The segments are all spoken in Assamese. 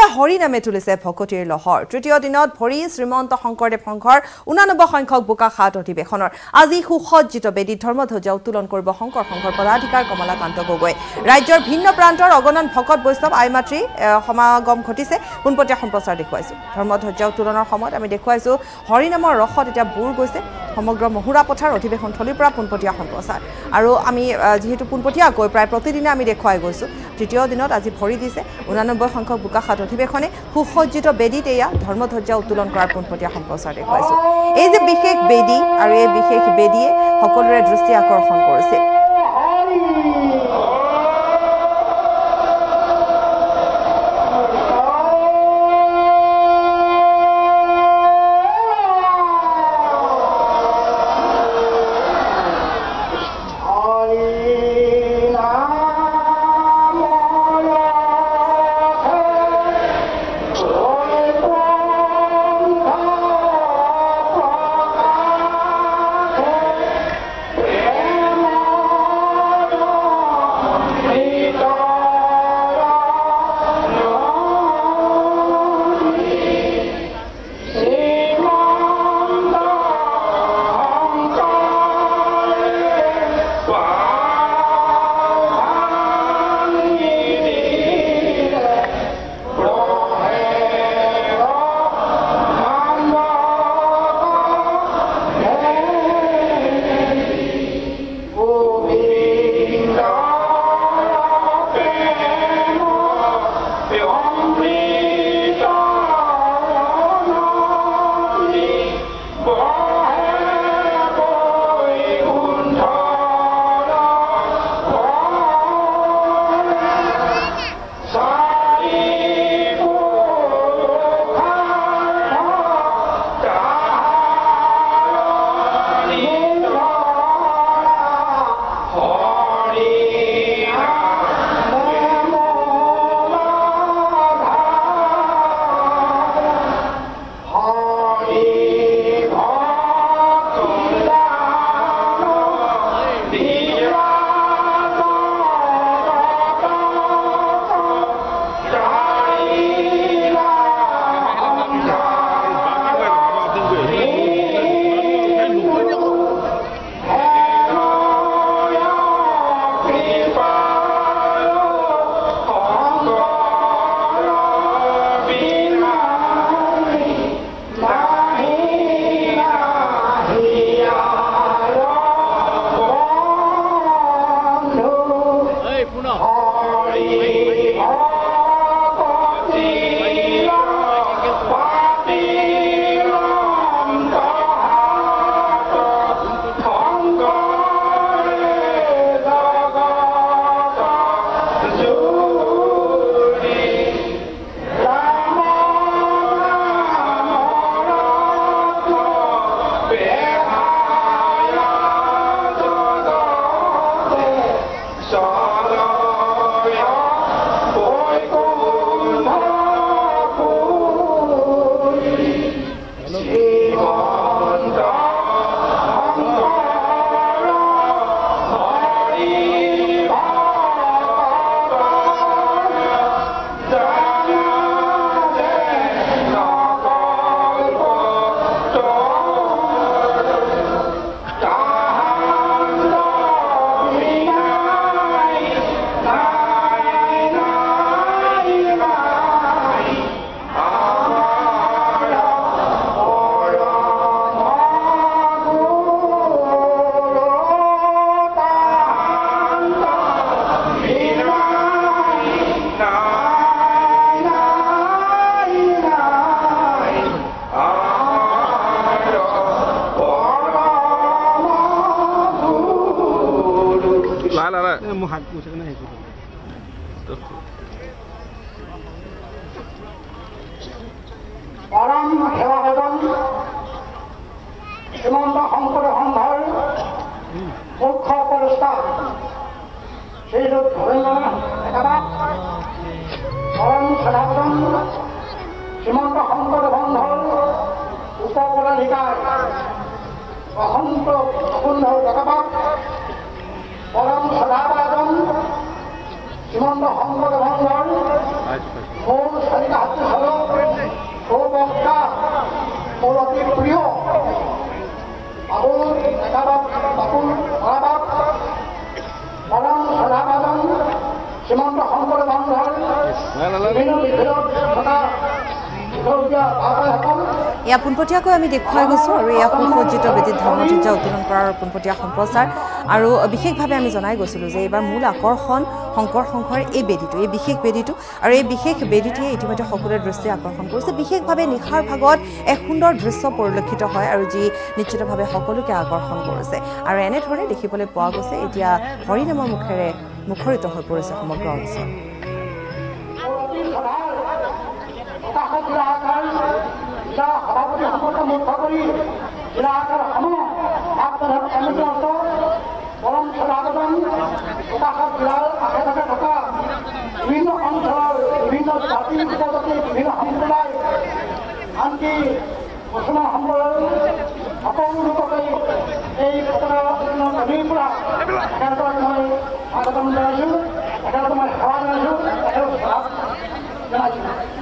হৰি নামে তুলিছে ভকতিৰ লহৰ তৃতীয় দিনত ভৰি শ্ৰীমন্ত শংকৰদেৱ সংঘৰ 89 সংখ্যক বোকাখাত অধিৱেশনৰ আজি সুসজ্জিত বেদী ধৰ্মধ্বজা উত্তোলন কৰিব শংকৰ সংঘৰ পদাধিকাৰ কমলাকান্ত গগৈ ৰাজ্যৰ ভিন্ন প্ৰান্তৰ অগণন ভকত বৈষ্ণৱ আইমাতৃ সমাগম ঘটিছে পোনপটীয়া সম্প্ৰচাৰ দেখুৱাইছো ধৰ্মধ্বজা উত্তোলনৰ সময়ত আমি দেখুৱাইছো হৰি নামৰ ৰসত এতিয়া বুৰ গৈছে সমগ্ৰ মহুৰা পথাৰ অধিৱেশন থলীৰ পৰা পোনপটীয়া সম্প্ৰচাৰ আৰু আমি যেহেতু পোনপটীয়াকৈ প্ৰায় প্ৰতিদিনে আমি দেখুৱাই গৈছো তৃতীয় দিনত আজি ভৰি দিছে 89 সংখ্যক বোকাখাত অধিৱেশনে সুসজ্জিত বেদীত এয়া ধৰ্মধ্বজা উত্তোলন কৰাৰ পোনপটীয়া সম্প্ৰচাৰ দেখুৱাইছো এই যে বিশেষ বেদী আৰু এই বিশেষ বেদীয়ে সকলোৰে দৃষ্টি আকৰ্ষণ কৰিছে পৰম সেৱাসদন শ্ৰীমন্ত শংকৰদেৱ সংঘৰ মুখ্য উপদেষ্টা শ্ৰীযুত ভৱেন্দ্ৰনাথ ডেকা পৰম সেৱাসদন শ্ৰীমন্ত শংকৰদেৱ সংঘৰ উপ পদাধিকাৰ বসন্ত বসুন্ধৰ ডেকা পৰম সেৱাসদন শ্ৰীমন্ত শংকৰদেৱ সংঘৰ মূল চালিকা বিভিন্ন বিষয়ত থকা এয়া পোনপটীয়াকৈ আমি দেখুৱাই গৈছোঁ আৰু এয়া সুসজ্জিত বেদীত ধৰ্মধ্বজা উত্তোলন কৰাৰ পোনপটীয়া সম্প্ৰচাৰ আৰু বিশেষভাৱে আমি জনাই গৈছিলোঁ যে এইবাৰ মূল আকৰ্ষণ শংকৰ সংঘৰ এই বেদীটো এই বিশেষ বেদীটো আৰু এই বিশেষ বেদীটোৱে ইতিমধ্যে সকলোৰে দৃষ্টি আকৰ্ষণ কৰিছে বিশেষভাৱে নিশাৰ ভাগত এক সুন্দৰ দৃশ্য পৰিলক্ষিত হয় আৰু যি নিশ্চিতভাৱে সকলোকে আকৰ্ষণ কৰিছে আৰু এনেধৰণে দেখিবলৈ পোৱা গৈছে এতিয়া হৰিনামৰ মুখেৰে মুখৰিত হৈ পৰিছে সমগ্ৰ অঞ্চল সভাপতি সকলকে মুখ্য কৰি জিলা আকাৰসমূহ পৰম সদাগতন প্ৰকাশক জিলাৰ আশে পাশে থকা বিভিন্ন অঞ্চলৰ বিভিন্ন জাতি উপজাতি বিভিন্ন সম্প্ৰদায় আনকি মুছলমান সম্প্ৰদায়ৰ সকলো লোককে এই ঘটনাৰ পৰা একেলগে মই স্বাগতম জনাইছোঁ একেলগে মই সেৱা জনাইছোঁ একেলগে জনাইছোঁ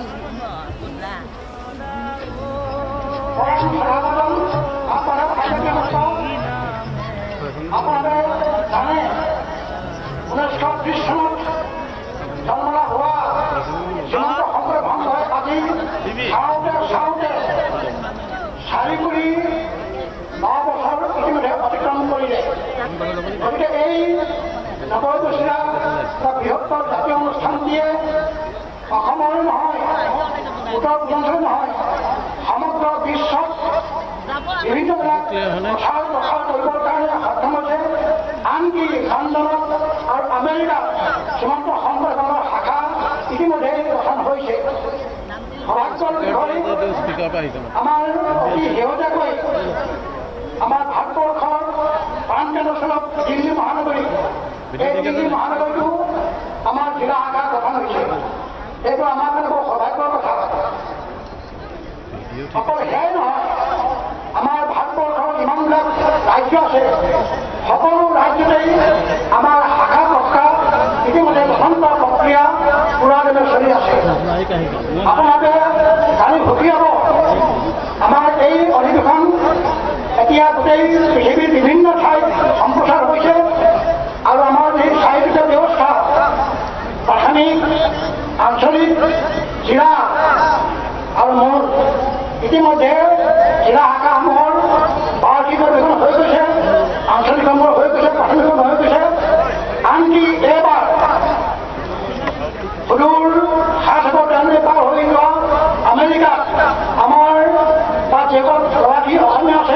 আপোনালোকে জানে 1930 চনত জন্ম লাভ হোৱা শ্ৰীমন্ত শংকৰদেৱ ভংগই আজি চাওঁতে 4 কোটি 9 বছৰ ইতিমধ্যে অতিক্ৰম কৰিলে গতিকে এই 90 বছৰীয়া বৃহত্তৰ জাতীয় অনুষ্ঠানটিয়ে অসমৰ নহয় উত্তৰ পূৰ্বাঞ্চল নহয় সমগ্ৰ বিশ্বত বিভিন্নবিলাক প্ৰচাৰ কৰিবৰ কাৰণে সক্ষম হৈছে আনকি লণ্ডনত আৰু আমেৰিকাত শ্ৰীমন্ত শংকৰদেৱৰ শাখা ইতিমধ্যে গঠন হৈছে সৌভাগ্যৰ বিষয় আমাৰ অতি শেহতীয়াকৈ আমাৰ ভাৰতবৰ্ষৰ প্ৰাণকেন্দ্ৰস্থলত দিল্লী মহানগৰী এই দিল্লী মহানগৰীটো আমাৰ জিলা শাখা গঠন হৈছে এইটো আমাৰ কাৰণে বৰ সৌভাগ্যৰ কথা অকল সেয়াই নহয় আমাৰ ভাৰতবৰ্ষৰ যিমানবিলাক ৰাজ্য আছে সকলো ৰাজ্যতেই আমাৰ শাখা প্ৰশাখা ইতিমধ্যে গঠন কৰা প্ৰক্ৰিয়া পুৰাদমে চলি আছে আপোনালোকে জানি সুখী হ'ব আমাৰ এই অধিৱেশন এতিয়া গোটেই পৃথিৱীৰ বিভিন্ন ঠাইত সম্প্ৰচাৰ হৈছে আৰু আমাৰ এই চাৰিটা ব্যৱস্থা প্ৰাথমিক আঞ্চলিক জিলা আৰু মোৰ ইতিমধ্যে জিলা শাখাসমূহৰ বাৰ্ষিক অধিৱেশন হৈ গৈছে আঞ্চলিকসমূহৰ হৈ গৈছে প্ৰাথমিকসমূহ হৈ গৈছে আনকি এইবাৰ সুদূৰ 793 পাৰ হৈ যোৱা আমেৰিকাত আমাৰ বা যিগৰাকী অসমীয়া আছে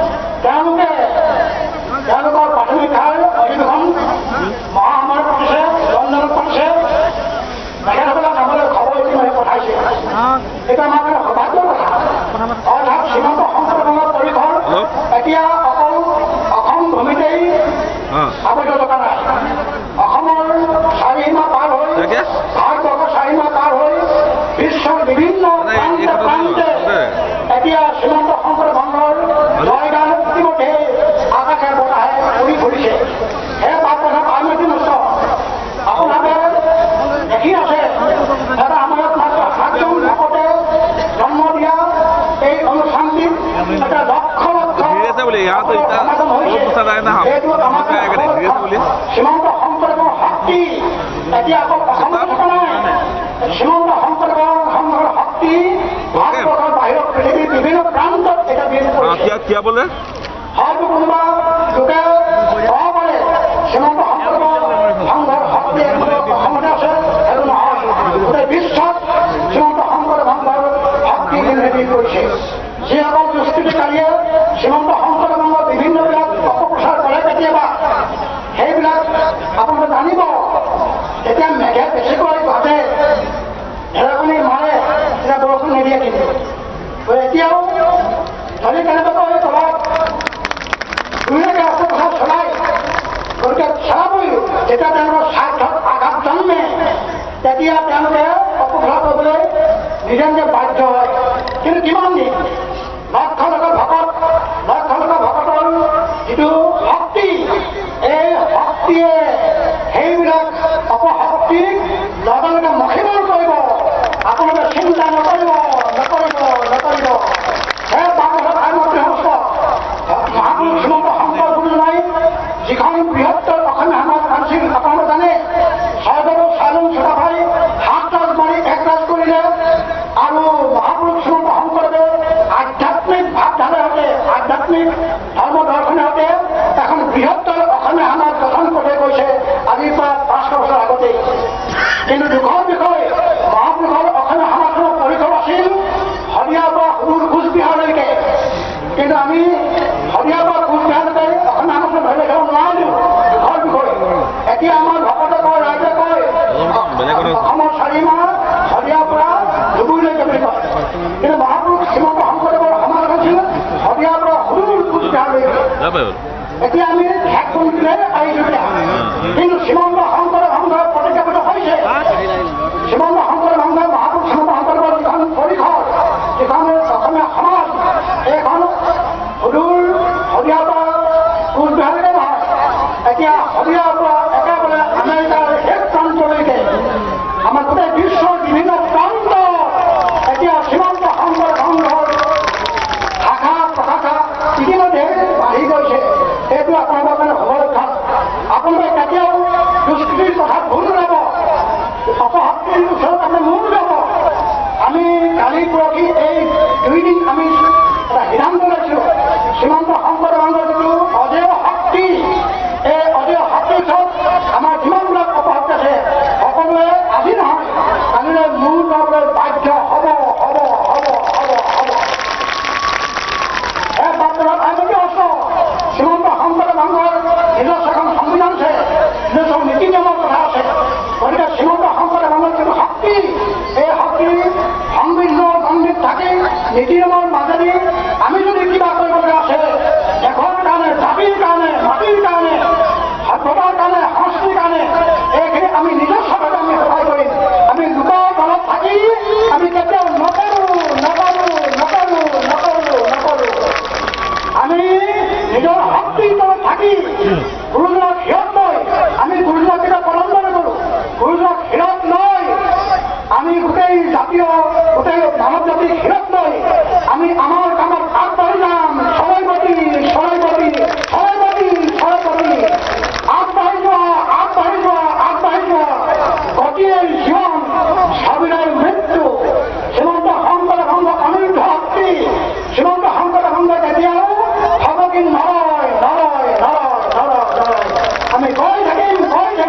তেওঁলোকৰ প্ৰাথমিক শিক্ষাৰ অধিৱেশন মহাসমাৰোহ পাতিছে লণ্ডনত পাতিছে তেখেতসকলক আমালৈ খবৰ ইতিমধ্যে পঠাইছে এইটো আমাৰ কাৰণে সৌভাগ্যৰ কথা অৰ্থাৎ শ্ৰীমন্ত শংকৰদেৱৰ পৰিসৰ এতিয়া অকল অসম ভূমিতেই আবদ্ধ থকা নাই অসমৰ চাৰিসীমা পাৰ হৈ ভাৰতবৰ্ষৰ চাৰিসীমা পাৰ হৈ বিশ্বৰ বিভিন্ন প্ৰান্তে প্ৰান্তে এতিয়া শ্ৰীমন্ত শংকৰদেৱ ভংগৰ জয়গান ইতিমধ্যে আকাশে বতাহে উৰি ফুৰিছে সেই বাট কথা আমি অতি নষ্ট আপোনালোকে দেখি আছে এটা সময়ত মাত্ৰ 7জন ভকতে জন্ম দিয়া এই অনুষ্ঠানটিত এটা লক্ষ লক্ষ সমাগম হৈছে সেইটো আমাৰ শ্ৰীমন্ত শংকৰদেৱৰ শক্তি এতিয়া অকল অসমত থকা নাই শ্ৰীমন্ত শংকৰদেৱৰ সংঘৰ শক্তি ভাৰতবৰ্ষৰ বাহিৰত পৃথিৱীৰ বিভিন্ন প্ৰান্তত এটা বিয়পি পৰিছে হয়তো কোনোবা লোকে ক'ব পাৰে শ্ৰীমন্ত শংকৰদেৱৰ সংঘৰ শক্তি অসমতে আছে সেইটো নহয় গোটেই বিশ্বত শ্ৰীমন্ত শংকৰদেৱ সংঘৰ শক্তি বিয়পি পৰিছে যিসকল দুষ্কৃতিকাৰীয়ে শ্ৰীমন্ত শংকৰদেৱ সংঘৰ বিভিন্নবিলাক অপপ্ৰচাৰ কৰে কেতিয়াবা সেইবিলাক আপোনালোকে জানিব এতিয়া মেঘে বেছিকৈ ঘটে ঢেৰেকনি মাৰে তেতিয়া বৰষুণ নিদিয়ে কিন্তু এতিয়াও যদি কেনেবাকৈ ক'ৰবাত দুয়োকে অপপ্ৰচাৰ চলায় গতিকে চলাবই যেতিয়া তেওঁলোকৰ স্বাৰ্থত আঘাত জন্মে তেতিয়া তেওঁলোকে অপপ্ৰচাৰ কৰিবলৈ নিজে নিজে বাধ্য হয় কিন্তু কিমান দিন লক্ষ লক্ষ ভকতৰ যিটো শক্তি এই শক্তিয়ে সেইবিলাক অপশক্তিক লগে লগে মষিমূৰ কৰিব আপোনালোকে চিন্তা নকৰিব সেই বাগত আৰু সমস্ত মহাপুৰুষ শ্ৰীমন্ত শংকৰ গুৰুজনাই যিখন বৃহত্তৰ অসমীয়া সমাজ আনিছিল আপোনালোকে জানে স্বৰ্গদেউ চাইলুং চুকাফাই হাত তাল মাৰি এতিয়া আমি শেষ কৰিলে পাৰিছোঁ কিন্তু শ্ৰীমন্ত শংকৰ সংঘৰ প্ৰতিজ্ঞাবদ্ধ হৈছে শ্ৰীমন্ত শংকৰ সংঘৰ মহাপুৰুষ শ্ৰীমন্ত শংকৰদেৱৰ যিখন পৰিসৰ যিখন অসমীয়া সমাজ এইখন সুদূৰ শদিয়াৰ পৰা কোচবিহাৰলৈকে নহয় এতিয়া শদিয়াৰ পৰা একেবাৰে আমেৰিকাৰ শেষ প্ৰান্তলৈকে আমাৰ গোটেই বিশ্বৰ বিভিন্ন প্ৰান্ত এতিয়া শ্ৰীমন্ত শংকৰ সংঘৰ শাখা প্ৰশাখা ইতিমধ্যে বাঢ়ি গৈছে এইটো আপোনালোকৰ কাৰণে সবলক্ষণ আপোনালোকে কেতিয়াও দুষ্কৃতিৰ কথা ভুল নাপাব অপশক্তিৰ ওচৰত আপুনি মূৰ যাব আমি কালি পৰহি এই 2 দিন আমি এটা সিদ্ধান্ত লৈছোঁ শ্ৰীমন্ত শংকৰ সংঘৰ যিটো অজেয় শক্তি এই অজেয় শক্তিৰ ওচৰত আমাৰ যিমানবিলাক অপশক্তি আছে সকলোৱে আজি নহয় কালিলৈ মূৰ যাবলৈ বাধ্য হ'ব শ্ৰীমন্ত শংকৰ সংঘৰ নিজস্ব এখন সংবিধান আছে নিজস্ব নীতি নিয়মৰ কথা আছে গতিকে শ্ৰীমন্ত শংকৰ সংঘৰ যিটো শক্তি এই শক্তি সংবিধানৰ গণ্ডিত থাকি নীতি নিয়মৰ মাজেদি আমি যদি কিবা কৰিবলৈ আছে দেশৰ কাৰণে জাতিৰ কাৰণে মাটিৰ কাৰণে সভ্যতাৰ কাৰণে সংস্কৃতিৰ কাৰণে এইখিনি আমি নিজস্বভাৱে আমি সহায় কৰিম আমি লোকৰ দলত থাকি আমি কেতিয়াও নকৰোঁ আমি নিজৰ শক্তিৰ তলত থাকি গুৰুজনাক হিৰত লৈ আমি গুৰুজনাক কিবা প্ৰলম্বন কৰোঁ গুৰুজনাক হিৰত লৈ আমি গোটেই জাতীয় গোটেই মানৱ জাতিক হিৰত লৈ আমি আমাৰ কামত আগবাঢ়ি যাম চৰাইবাদী আগবাঢ়ি যোৱা গতিয়ে জীৱন স্বামীনাৰ মৃত্যু শ্ৰীমন্ত শংকৰ সংঘ অনিৰুদ্ধ শক্তি শ্ৰীমন্ত শংকৰ সংঘ কেতিয়াও ভাবকিন নৰয় আমি গৈ থাকিম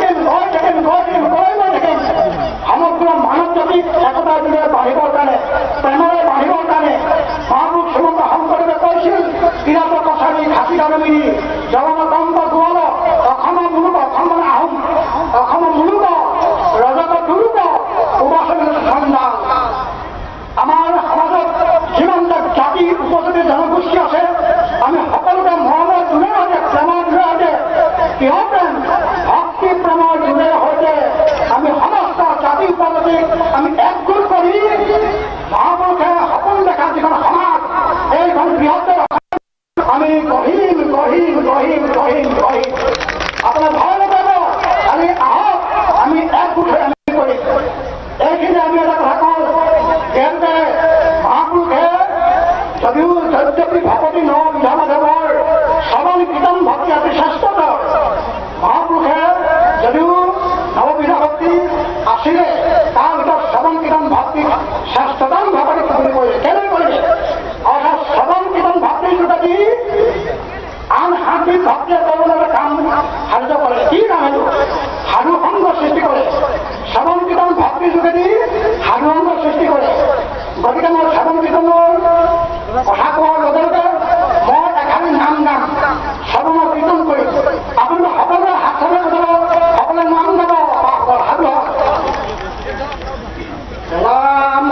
সমগ্ৰ মানৱ জাতিক একতাৰ যোগেৰে বাঢ়িবৰ কাৰণে প্ৰেমৰে বাঢ়িবৰ কাৰণে মহাপুৰুষ শ্ৰীমন্ত শংকৰদেৱে কৈছিল কিৰাত কছাৰী খাচী দানমিৰি জগন্নাথ গোৱাল অসমৰ মুলুক অসমৰ আহোম অসমৰ মুলুক ৰজত দুৰুক উপাসন সন্ধান আমাৰ সমাজত যিমানটা জাতি উপজাতি জনগোষ্ঠী আছে আমি সকলোকে মৰমৰ যোগেৰে সৈতে প্ৰেমৰ যোগেৰে সৈতে কিহপ্ৰেম ভক্তি প্ৰেমৰ যোগেৰে সৈতে আমি সমস্ত জাতি উপজাতিক আমি একগোট কৰি মহাপুৰুষে সপোন দেখা যিখন সমাজ এইখন বৃহত্তৰ আমি গঢ়িম আপোনাৰ ভয় নকৰিব আমি আহক আমি একগোট হৈ আমি কৰিম এইখিনি আমি এটা কথা কওঁ যেনে মহাপুৰুষে যদিও যদ্যপি ভকতি ন বিধামাধৱৰ শ্ৰৱণ কীৰ্তন ভক্তি অতি শ্ৰেষ্ঠতৰ মহাপুৰুষে যদিও নৱবিধা ভক্তি আছিলে তাৰ ভিতৰত শ্ৰৱণ কীৰ্তন ভক্তি শ্ৰেষ্ঠতম ভকতি বুলি কৰিলে কেলৈ কৰিলে অৰ্থাৎ শ্ৰৱণ কীৰ্তন ভক্তিৰ যোগেদি আন সাংস্কৃতিক ভক্তিয়ে কৰিবলৈ কাম সাহায্য কৰে কি কাম এইটো সাধু সংঘ সৃষ্টি কৰে শ্ৰৱণ কীৰ্তন ভক্তিৰ যোগেদি সাধু সংঘ সৃষ্টি কৰে গতিকে মই শ্ৰৱণ কীৰ্তনৰ কথা কোৱাৰ লগে লগে মই এখানি নাম গাম শ্ৰৱণৰ কীৰ্তন কৰিম আপোনালোকে সকলোৱে হাত চালে সকলোৱে নাম গাব সাধু ৰাম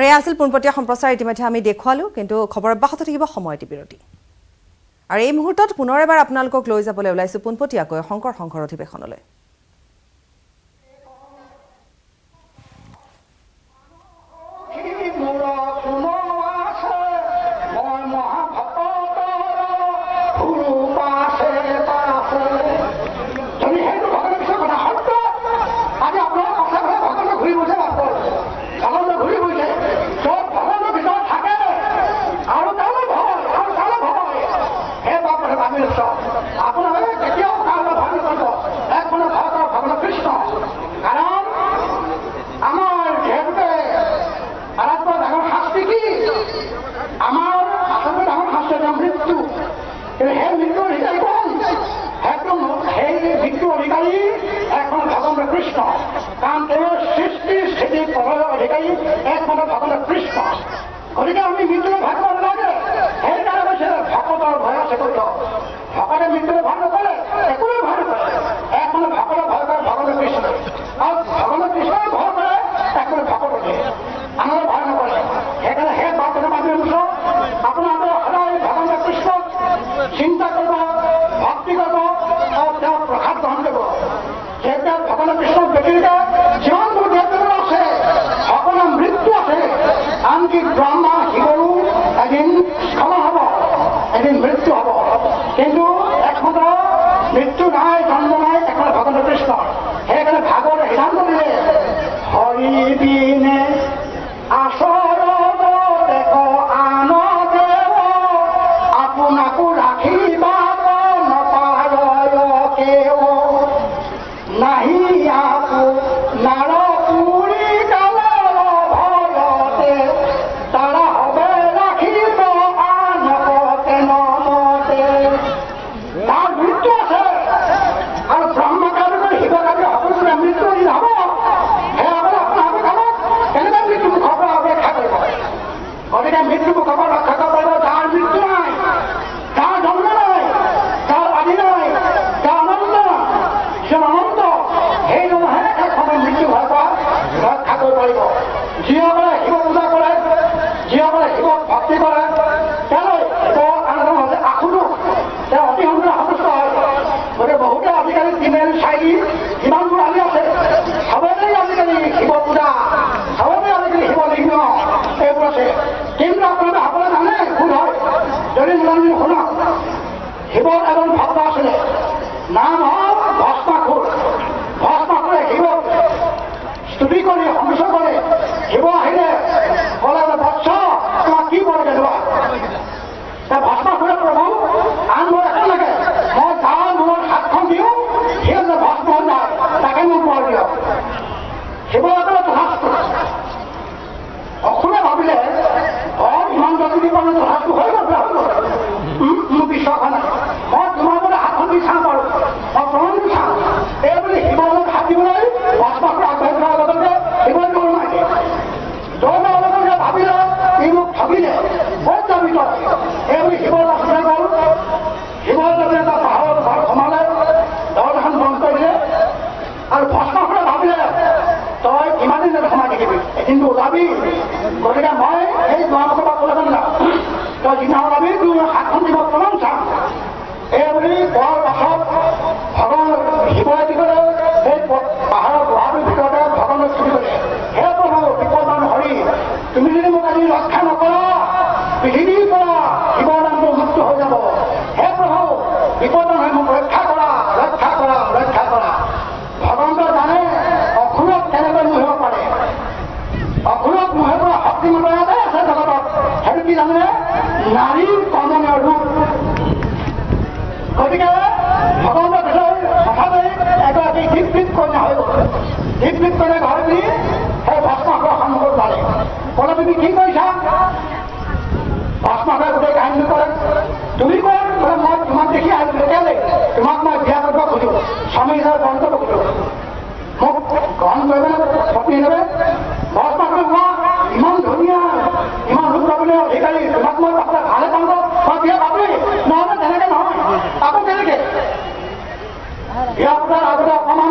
এয়া আছিল পোনপটীয়া সম্প্ৰচাৰ ইতিমধ্যে আমি দেখুৱালো কিন্তু খবৰ অব্যাহত থাকিব সময়টি বিৰতি আৰু এই মুহূৰ্তত পুনৰ এবাৰ আপোনালোকক লৈ যাবলৈ ওলাইছো পোনপটীয়াকৈ শংকৰ সংঘৰ অধিৱেশনলৈ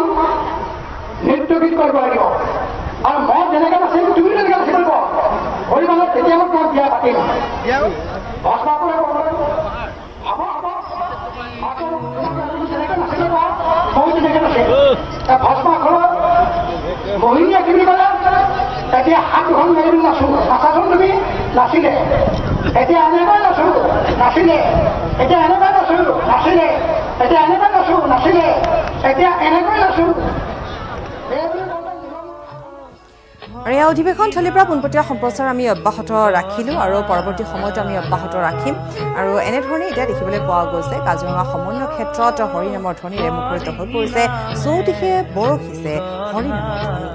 নৃত্য গীত কৰিব লাগিব আৰু মই যেনেকৈ নাচিম তুমি তেনেকৈ নাচিব লাগিব পৰিমাণত তেতিয়া মই তোমাক বিয়া পাতিম ভস্মাপুৰে হ'ব তেনেকৈ নাছিলে মই তেনেকৈ নাছিলোঁ ভস্মাখনত মোহিনীয়ে কি বুলি ক'লে এতিয়া হাত দুখন মেলি নাচোঁ নাচাচোন তুমি নাছিলে এতিয়া এনেকৈ নাচোঁ নাছিলে এতিয়া এনেকৈ নাচোঁ নাছিলে এতিয়া এনেকৈ নাচোঁ নাছিলে এতিয়া এনেকৈ নাচোঁ আৰু এই অধিৱেশন থলীৰ পৰা পোনপটীয়া সম্প্ৰচাৰ আমি অব্যাহত ৰাখিলোঁ আৰু পৰৱৰ্তী সময়তো আমি অব্যাহত ৰাখিম আৰু এনেধৰণে এতিয়া দেখিবলৈ পোৱা গৈছে কাজিৰঙা সমন্বয় ক্ষেত্ৰত হৰি নামৰ ধ্বনিৰে মুখৰিত হৈ পৰিছে চৌদিশে বৰষিছে হৰি নামৰ ধ্বনি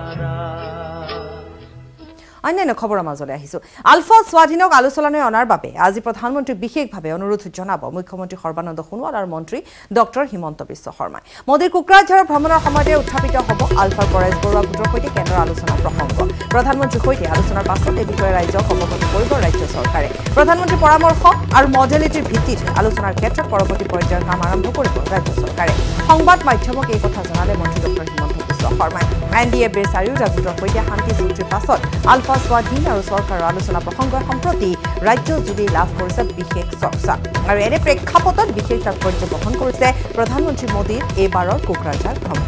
অন্যান্য খবৰৰ মাজলৈ আহিছোঁ আলফা স্বাধীনক আলোচনালৈ অনাৰ বাবে আজি প্ৰধানমন্ত্ৰীক বিশেষভাৱে অনুৰোধ জনাব মুখ্যমন্ত্ৰী সৰ্বানন্দ সোণোৱাল আৰু মন্ত্ৰী ডক্টৰ হিমন্ত বিশ্ব শৰ্মাই মোদীৰ কোকৰাঝাৰৰ ভ্ৰমণৰ সময়তে উত্থাপিত হ'ব আলফাৰ পৰেশ বৰুৱা গোটৰ সৈতে কেন্দ্ৰৰ আলোচনাৰ প্ৰসংগ প্ৰধানমন্ত্ৰীৰ সৈতে আলোচনাৰ পাছত এই বিষয়ে ৰাইজক অৱগত কৰিব ৰাজ্য চৰকাৰে প্ৰধানমন্ত্ৰীৰ পৰামৰ্শ আৰু মডেলিটিৰ ভিত্তিত আলোচনাৰ ক্ষেত্ৰত পৰৱৰ্তী পৰ্যায়ৰ কাম আৰম্ভ কৰিব ৰাজ্য চৰকাৰে সংবাদ মাধ্যমক এই কথা জনালে মন্ত্ৰী ডক্টৰ হিমন্ত বিশ্ব শৰ্মাই NDA-ৰ চাৰিওটা গোটৰ সৈতে শান্তি চুক্তিৰ পাছত আলফা স্বাধীন আৰু চৰকাৰৰ আলোচনা প্ৰসংগই সম্প্ৰতি ৰাজ্যজুৰি লাভ কৰিছে বিশেষ চৰ্চা আৰু এনে প্ৰেক্ষাপটত বিশেষ তাৎপৰ্য বহন কৰিছে প্ৰধানমন্ত্ৰী মোদীৰ এইবাৰৰ কোকৰাঝাৰ ভ্ৰমণ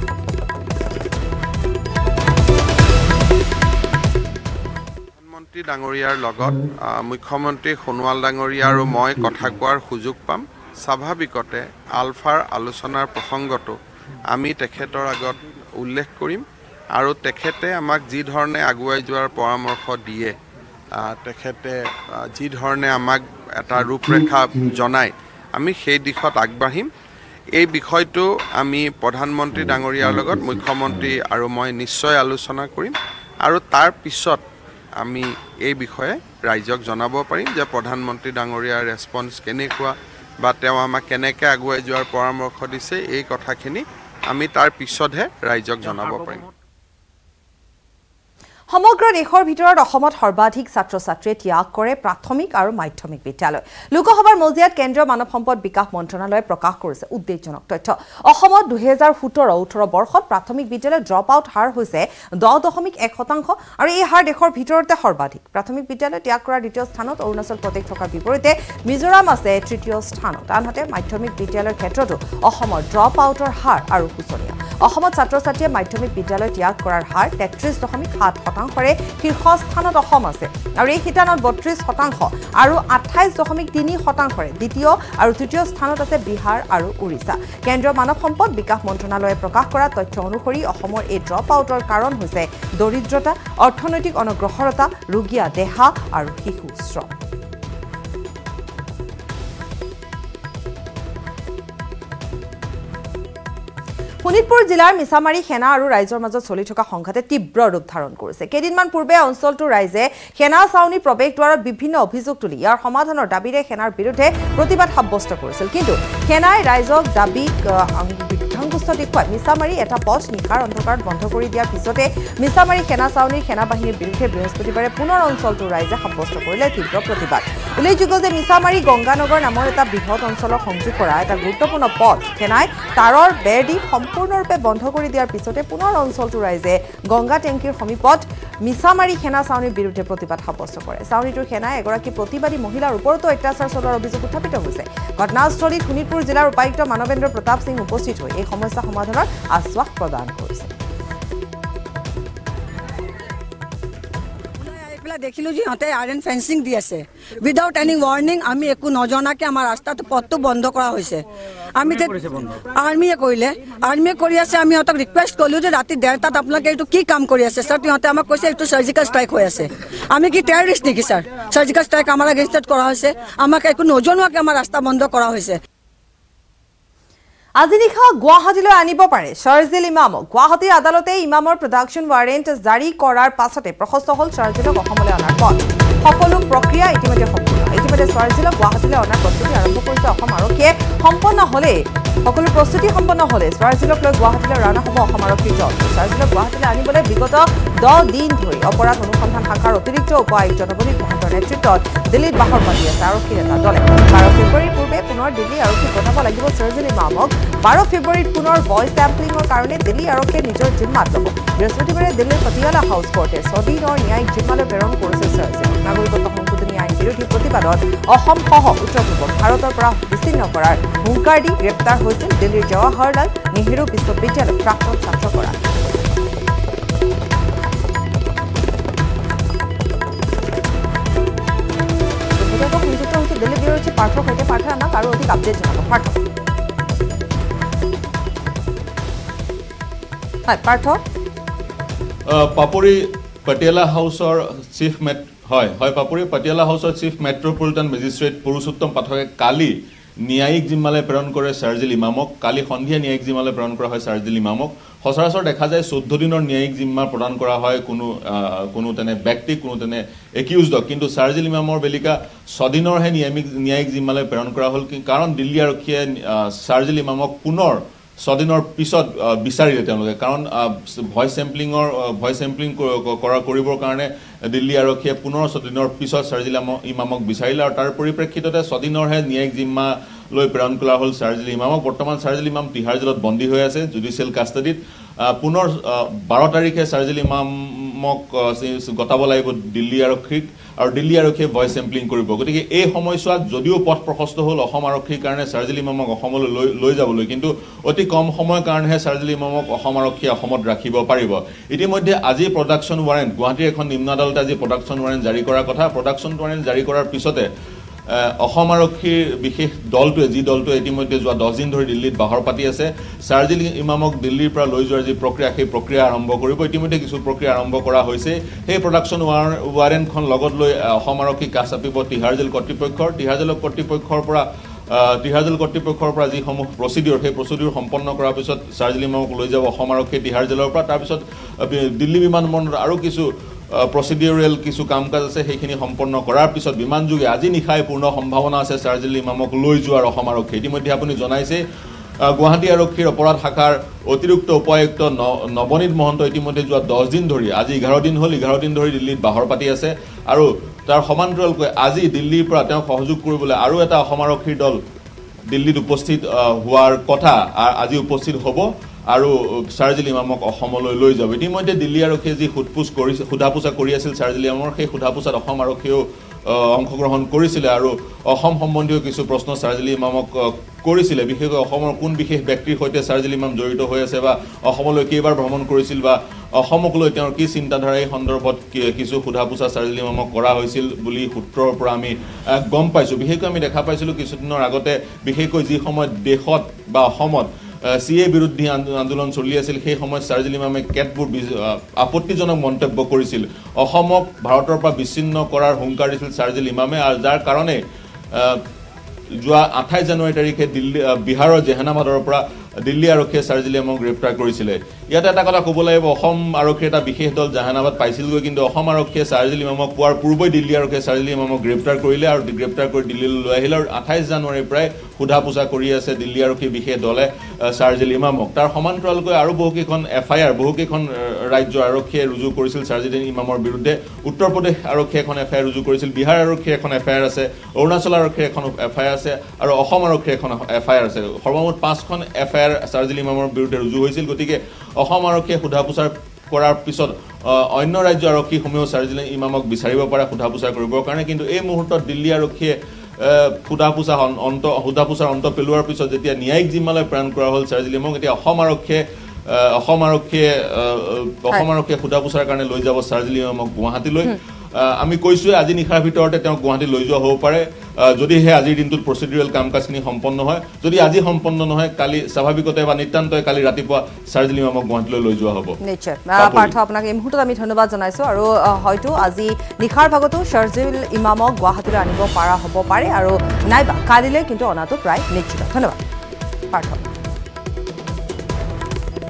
প্ৰধানমন্ত্ৰী ডাঙৰীয়াৰ লগত মুখ্যমন্ত্ৰী সোণোৱাল ডাঙৰীয়া আৰু মই কথা কোৱাৰ সুযোগ পাম স্বাভাৱিকতে আলফাৰ আলোচনাৰ প্ৰসংগটো আমি তেখেতৰ আগত উল্লেখ কৰিম আৰু তেখেতে আমাক যি ধৰণে আগুৱাই যোৱাৰ পৰামৰ্শ দিয়ে তেখেতে যি ধৰণে আমাক এটা ৰূপৰেখা জনায় আমি সেই দিশত আগবাঢ়িম এই বিষয়টো আমি প্ৰধানমন্ত্ৰী ডাঙৰীয়াৰ লগত মুখ্যমন্ত্ৰী আৰু মই নিশ্চয় আলোচনা কৰিম আৰু তাৰ পিছত আমি এই বিষয়ে ৰাইজক জনাব পাৰিম যে প্ৰধানমন্ত্ৰী ডাঙৰীয়াৰ ৰেছপন্স কেনেকুৱা বা তেওঁ আমাক কেনেকৈ আগুৱাই যোৱাৰ পৰামৰ্শ দিছে এই কথাখিনি আমি তাৰ পিছতহে ৰাইজক জনাব পাৰিম সমগ্ৰ দেশৰ ভিতৰত অসমত সৰ্বাধিক ছাত্ৰ ছাত্ৰীয়ে ত্যাগ কৰে প্ৰাথমিক আৰু মাধ্যমিক বিদ্যালয় লোকসভাৰ মজিয়াত কেন্দ্ৰীয় মানৱ সম্পদ বিকাশ মন্ত্ৰণালয়ে প্ৰকাশ কৰিছে উদ্বেগজনক তথ্য অসমত 2017-18 বৰ্ষত প্ৰাথমিক বিদ্যালয় ড্ৰপ আউট হাৰ হৈছে 10.1% আৰু এই হাৰ দেশৰ ভিতৰতে সৰ্বাধিক প্ৰাথমিক বিদ্যালয় ত্যাগ কৰাৰ দ্বিতীয় স্থানত অৰুণাচল প্ৰদেশ থকাৰ বিপৰীতে মিজোৰাম আছে তৃতীয় স্থানত আনহাতে মাধ্যমিক বিদ্যালয়ৰ ক্ষেত্ৰতো অসমৰ ড্ৰপ আউটৰ হাৰ আৰু শোচনীয় অসমত ছাত্ৰ ছাত্ৰীয়ে মাধ্যমিক বিদ্যালয় ত্যাগ কৰাৰ হাৰ 33.7%ৰে শীৰ্ষস্থানত অসম আছে আৰু এই শিতানত 32% আৰু 28.3%ৰে দ্বিতীয় আৰু তৃতীয় স্থানত আছে বিহাৰ আৰু উৰিষ্যা কেন্দ্ৰীয় মানৱ সম্পদ বিকাশ মন্ত্ৰণালয়ে প্ৰকাশ কৰা তথ্য অনুসৰি অসমৰ এই ড্ৰপ আউটৰ কাৰণ হৈছে দৰিদ্ৰতা অৰ্থনৈতিক অনগ্ৰসৰতা ৰোগীয়া দেহা আৰু শিশু শ্ৰম শোণিতপুৰ জিলাৰ মিছামাৰী সেনা আৰু ৰাইজৰ মাজত চলি থকা সংঘাতে তীব্ৰ ৰূপ ধাৰণ কৰিছে কেইদিনমান পূৰ্বে অঞ্চলটোৰ ৰাইজে সেনা চাউনি প্ৰৱেশদ্বাৰত বিভিন্ন অভিযোগ তুলি ইয়াৰ সমাধানৰ দাবীৰে সেনাৰ বিৰুদ্ধে প্ৰতিবাদ সাব্যস্ত কৰিছিল কিন্তু সেনাই ৰাইজক দাবীক বিধ্বংস্ত দেখুৱাই মিছামাৰী এটা পথ নিশাৰ অন্ধকাৰত বন্ধ কৰি দিয়াৰ পিছতে মিছামাৰী সেনা চাউনিৰ সেনাবাহিনীৰ বিৰুদ্ধে বৃহস্পতিবাৰে পুনৰ অঞ্চলটোৰ ৰাইজে সাব্যস্ত কৰিলে তীব্ৰ প্ৰতিবাদ উল্লেখযোগ্য যে মিছামাৰী গংগানগৰ নামৰ এটা বৃহৎ অঞ্চলক সংযোগ কৰা এটা গুৰুত্বপূৰ্ণ পথ সেনাই তাৰৰ বেৰ দি সম্পূৰ্ণৰূপে বন্ধ কৰি দিয়াৰ পিছতে পুনৰ অঞ্চলটোৰ ৰাইজে গংগা টেংকিৰ সমীপত মিছামাৰী সেনা চাউনিৰ বিৰুদ্ধে প্ৰতিবাদ সাব্যস্ত কৰে চাউনিটোৰ সেনাই এগৰাকী প্ৰতিবাদী মহিলাৰ ওপৰতো অত্যাচাৰ চলোৱাৰ অভিযোগ উত্থাপিত হৈছে ঘটনাস্থলীত শোণিতপুৰ জিলাৰ উপায়ুক্ত মানৱেন্দ্ৰ প্ৰতাপ সিং উপস্থিত হৈ এই সমস্যা সমাধানৰ আশ্বাস প্ৰদান কৰিছে দেখিলো যে ইহঁতে আইৰন ফেন্সিং দি আছে উইদাউট এনি ৱাৰ্নিং আমি একো নজনাকে আমাৰ ৰাস্তাটো পথটো বন্ধ কৰা হৈছে আমি আৰ্মিয়ে কৰি আছে আমি ইহঁতক ৰিকুৱেষ্ট কৰিলো যে ৰাতি 1:30 আপোনালোকে এইটো কি কাম কৰি আছে ছাৰ ইহঁতে আমাক কৈছে এইটো চাৰ্জিকেল ষ্ট্ৰাইক হৈ আছে আমি কি টেৰৰিষ্ট নেকি ছাৰ চাৰ্জিকেল ষ্ট্ৰাইক আমাৰ এগেইনষ্টত কৰা হৈছে আমাক একো নজনোৱাকে আমাৰ ৰাস্তা বন্ধ কৰা হৈছে আজি নিশা গুৱাহাটীলৈ আনিব পাৰে শাৰজিল ইমামক গুৱাহাটীৰ আদালতে ইমামৰ প্ৰডাকশ্যন ৱাৰেণ্ট জাৰি কৰাৰ পাছতে প্ৰশস্ত হ'ল শাৰজিলক অসমলৈ অনাৰ পথ সকলো প্ৰক্ৰিয়া ইতিমধ্যে সম্পূৰ্ণ ইতিমধ্যে শাৰজিলক গুৱাহাটীলৈ অনাৰ প্ৰস্তুতি আৰম্ভ কৰিছে অসম আৰক্ষীয়ে সম্পন্ন হ'লে সকলো প্ৰস্তুতি সম্পন্ন হ'লে চাৰ্জিলক লৈ গুৱাহাটীলৈ ৰাওনা হ'ব অসম আৰক্ষীৰ দল চাৰ্জিলক গুৱাহাটীলৈ আনিবলৈ বিগত 10 দিন ধৰি অপৰাধ অনুসন্ধান শাখাৰ অতিৰিক্ত উপ আয়ুক্ত নৱনীত মহন্তৰ নেতৃত্বত দিল্লীত বাহৰ পাতি আছে আৰক্ষীৰ এটা দলে 12 ফেব্ৰুৱাৰীৰ পূৰ্বে পুনৰ দিল্লী আৰক্ষীক পঠাব লাগিব চাৰ্জিল ইমামক 12 ফেব্ৰুৱাৰীত পুনৰ ভইচ চেম্পলিঙৰ কাৰণে দিল্লী আৰক্ষীয়ে নিজৰ জিম্মাত ল'ব বৃহস্পতিবাৰে দিল্লীৰ পটিয়ালা হাউচ কোৰ্টে ছদিনৰ ন্যায়িক জিম্মালৈ প্ৰেৰণ কৰিছে চাৰ্জিল নাগৰিকত্ব সংশোধনী আইন বিৰোধী প্ৰতিবাদত অসমসহ উত্তৰ পূবক ভাৰতৰ পৰা বিচ্ছিন্ন কৰাৰ হুংকাৰ দি গ্ৰেপ্তাৰ হৈছিল দিল্লীৰ জৱাহৰলাল নেহৰু বিশ্ববিদ্যালয়ৰ প্ৰাক্তন ছাত্ৰগৰাকী সংযুক্ত হৈছে দিল্লী ব্যুৰ চিফ পাৰ্থৰ সৈতে পাৰ্থ আমাক আৰু অধিক আপডেট জনাব পাৰ্থ পাৰ্থ পাপৰি পটিয়ালা হাউচৰ চিফ পাপৰি পটিয়ালা হাউচৰ চিফ মেট্ৰপলিটান মেজিষ্ট্ৰেট পুৰুষোত্তম পাঠকে কালি ন্যায়িক জিম্মালৈ প্ৰেৰণ কৰে চাৰ্জিল ইমামক কালি সন্ধিয়া ন্যায়িক জিম্মালৈ প্ৰেৰণ কৰা হয় চাৰ্জিল ইমামক সচৰাচৰ দেখা যায় 14 দিনৰ ন্যায়িক জিম্মা প্ৰদান কৰা হয় কোনো তেনে ব্যক্তি কোনো তেনে একিউজডক কিন্তু চাৰ্জিল ইমামৰ বেলিকা 6 দিনৰহে ন্যায়িক জিম্মালৈ প্ৰেৰণ কৰা হ'ল কাৰণ দিল্লী আৰক্ষীয়ে চাৰ্জিল ইমামক পুনৰ 6 দিনৰ পিছত বিচাৰিলে তেওঁলোকে কাৰণ ভইচ চেম্পলিং কৰিবৰ কাৰণে দিল্লী আৰক্ষীয়ে পুনৰ 6 দিনৰ পিছত চাৰ্জিল ইমামক বিচাৰিলে আৰু তাৰ পৰিপ্ৰেক্ষিততে 6 দিনৰহে ন্যায়িক জিম্মা লৈ প্ৰেৰণ কৰা হ'ল চাৰ্জিল ইমামক বৰ্তমান চাৰ্জিল ইমাম তিহাৰ জেলত বন্দী হৈ আছে জুডিচিয়েল কাষ্টাডিত পুনৰ 12 তাৰিখে চাৰ্জিল ইমামক গতাব লাগিব দিল্লী আৰক্ষীক আৰু দিল্লী আৰক্ষীয়ে ভইচ চেম্পলিং কৰিব গতিকে এই সময়ছোৱাত যদিও পথ প্ৰশস্ত হ'ল অসম আৰক্ষীৰ কাৰণে চাৰ্জিল ইমামক অসমলৈ লৈ যাবলৈ কিন্তু অতি কম সময়ৰ কাৰণেহে চাৰ্জিল ইমামক অসম আৰক্ষীয়ে অসমত ৰাখিব পাৰিব ইতিমধ্যে আজি প্ৰডাকশ্যন ৱাৰেণ্ট গুৱাহাটীৰ এখন নিম্ন আদালতে আজি প্ৰডাকশ্যন ৱাৰেণ্ট জাৰি কৰাৰ কথা প্ৰডাকশ্যন ৱাৰেণ্ট জাৰি কৰাৰ পিছতে অসম আৰক্ষীৰ বিশেষ দলটোৱে যি দলটোৱে ইতিমধ্যে যোৱা 10 দিন ধৰি দিল্লীত বাহৰ পাতি আছে চাৰ্জিল ইমামক দিল্লীৰ পৰা লৈ যোৱাৰ যি প্ৰক্ৰিয়া সেই প্ৰক্ৰিয়া আৰম্ভ কৰিব ইতিমধ্যে কিছু প্ৰক্ৰিয়া আৰম্ভ কৰা হৈছে সেই প্ৰডাকশ্যন ৱাৰেণ্টখন লগত লৈ অসম আৰক্ষী কাষ চাপিব তিহাৰ জেল কৰ্তৃপক্ষৰ পৰা যিসমূহ প্ৰচিডিউৰ সেই প্ৰচিডিউৰ সম্পন্ন কৰাৰ পিছত চাৰ্জিল ইমামক লৈ যাব অসম আৰক্ষীয়ে তিহাৰ জেলৰ পৰা তাৰপিছত দিল্লী বিমানবন্দৰত আৰু কিছু প্ৰচিডিউৰেল কিছু কাম কাজ আছে সেইখিনি সম্পন্ন কৰাৰ পিছত বিমান যোগে আজি নিশাই পূৰ্ণ সম্ভাৱনা আছে চাৰ্জিল ইমামক লৈ যোৱাৰ অসম আৰক্ষী ইতিমধ্যে আপুনি জনাইছে গুৱাহাটী আৰক্ষীৰ অপৰাধ শাখাৰ অতিৰিক্ত উপায়ুক্ত নৱনীত মহন্ত ইতিমধ্যে যোৱা 10 দিন ধৰি আজি 11 দিন হ'ল 11 দিন ধৰি দিল্লীত বাহৰ পাতি আছে আৰু তাৰ সমান্তৰালকৈ আজি দিল্লীৰ পৰা তেওঁক সহযোগ কৰিবলৈ আৰু এটা অসম আৰক্ষীৰ দল দিল্লীত উপস্থিত হোৱাৰ কথা আজি উপস্থিত হ'ব আৰু চাৰ্জিল ইমামক অসমলৈ লৈ যাব ইতিমধ্যে দিল্লী আৰক্ষীয়ে যি সোধাপোছা কৰি আছিল চাৰ্জিল ইমামৰ সেই সোধাপোছাত অসম আৰক্ষীয়েও অংশগ্ৰহণ কৰিছিলে আৰু অসম সম্বন্ধীয় কিছু প্ৰশ্ন চাৰ্জিল ইমামক কৰিছিলে বিশেষকৈ অসমৰ কোন বিশেষ ব্যক্তিৰ সৈতে চাৰ্জিল ইমাম জড়িত হৈ আছে বা অসমলৈ কেইবাৰ ভ্ৰমণ কৰিছিল বা অসমক লৈ তেওঁৰ কি চিন্তাধাৰা এই সন্দৰ্ভত কিছু সোধাপোছা চাৰ্জিল ইমামক কৰা হৈছিল বুলি সূত্ৰৰ পৰা আমি গম পাইছোঁ বিশেষকৈ আমি দেখা পাইছিলোঁ কিছুদিনৰ আগতে বিশেষকৈ যি সময়ত দেশত বা অসমত CA বিৰোধী আন্দোলন চলি আছিল সেই সময়ত চাৰ্জিল ইমামে কেতবোৰ আপত্তিজনক মন্তব্য কৰিছিল অসমক ভাৰতৰ পৰা বিচ্ছিন্ন কৰাৰ হুংকাৰ দিছিল চাৰ্জিল ইমামে আৰু যাৰ কাৰণে যোৱা 28 জানুৱাৰী তাৰিখে বিহাৰৰ জেহানাবাদৰ পৰা দিল্লী আৰক্ষীয়ে চাৰ্জিল ইমামক গ্ৰেপ্তাৰ কৰিছিলে ইয়াতে এটা কথা ক'ব লাগিব অসম আৰক্ষীৰ এটা বিশেষ দল জেহানাবাদ পাইছিলগৈ কিন্তু অসম আৰক্ষীয়ে চাৰ্জিল ইমামক পোৱাৰ পূৰ্বেই দিল্লী আৰক্ষীয়ে চাৰ্জিল ইমামক গ্ৰেপ্তাৰ কৰিলে আৰু গ্ৰেপ্তাৰ কৰি দিল্লীলৈ লৈ আহিলে আৰু 28 জানুৱাৰীৰ পৰাই সোধাপোছা কৰি আছে দিল্লী আৰক্ষীৰ বিশেষ দলে চাৰ্জিল ইমামক তাৰ সমান্তৰালকৈ আৰু বহুকেইখন FIR বহুকেইখন ৰাজ্যৰ আৰক্ষীয়ে ৰুজু কৰিছিল চাৰ্জিল ইমামৰ বিৰুদ্ধে উত্তৰ প্ৰদেশ আৰক্ষীয়ে এখন FIR ৰুজু কৰিছিল বিহাৰ আৰক্ষীৰ এখন FIR আছে অৰুণাচল আৰক্ষীৰ এখন FIR আছে আৰু অসম আৰক্ষীৰ এখন FIR আছে সৰ্বমুঠ 5খন FIR চাৰ্জিল ইমামৰ বিৰুদ্ধে ৰুজু হৈছিল গতিকে অসম আৰক্ষীয়ে সোধাপোছাৰ কৰাৰ পিছত অন্য ৰাজ্য আৰক্ষীসমূহেও চাৰ্জিল ইমামক বিচাৰিব পাৰে সোধাপোছা কৰিবৰ কাৰণে কিন্তু এই মুহূৰ্তত দিল্লী আৰক্ষীয়ে সোধাপোছাৰ অন্ত পেলোৱাৰ পিছত যেতিয়া ন্যায়িক জিম্মালৈ প্ৰেৰণ কৰা হ'ল চাৰ্জিল ইমামক এতিয়া অসম আৰক্ষীয়ে সোধাপোছাৰ কাৰণে লৈ যাব চাৰ্জিল ইমামক গুৱাহাটীলৈ আমি কৈছোঁ আজি নিশাৰ ভিতৰতে তেওঁক গুৱাহাটী লৈ যোৱা হ'ব পাৰে যদিহে আজিৰ দিনটোত প্ৰচিডিউৰেল কাম কাজখিনি সম্পন্ন হয় যদি আজি সম্পন্ন নহয় কালি স্বাভাৱিকতে বা নিতান্তই কালি ৰাতিপুৱা চাৰ্জিল ইমামক গুৱাহাটীলৈ লৈ যোৱা হ'ব নিশ্চয় পাৰ্থ আপোনাক এই মুহূৰ্তত আমি ধন্যবাদ জনাইছোঁ আৰু হয়তো আজি নিশাৰ ভাগতো চাৰ্জিল ইমামক গুৱাহাটীলৈ আনিব পৰা হ'ব পাৰে আৰু নাইবা কালিলৈ কিন্তু অনাটো প্ৰায় নিশ্চিত ধন্যবাদ পাৰ্থ